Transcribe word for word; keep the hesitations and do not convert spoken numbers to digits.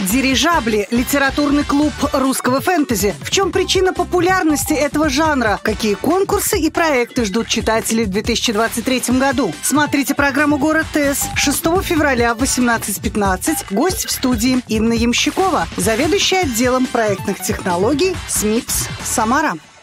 Дирижабли – литературный клуб русского фэнтези. В чем причина популярности этого жанра? Какие конкурсы и проекты ждут читателей в две тысячи двадцать третьем году? Смотрите программу «Город ТЭС» шестого февраля в восемнадцать пятнадцать. Гость в студии Инна Ямщикова, заведующая отделом проектных технологий СМИПС «Самара».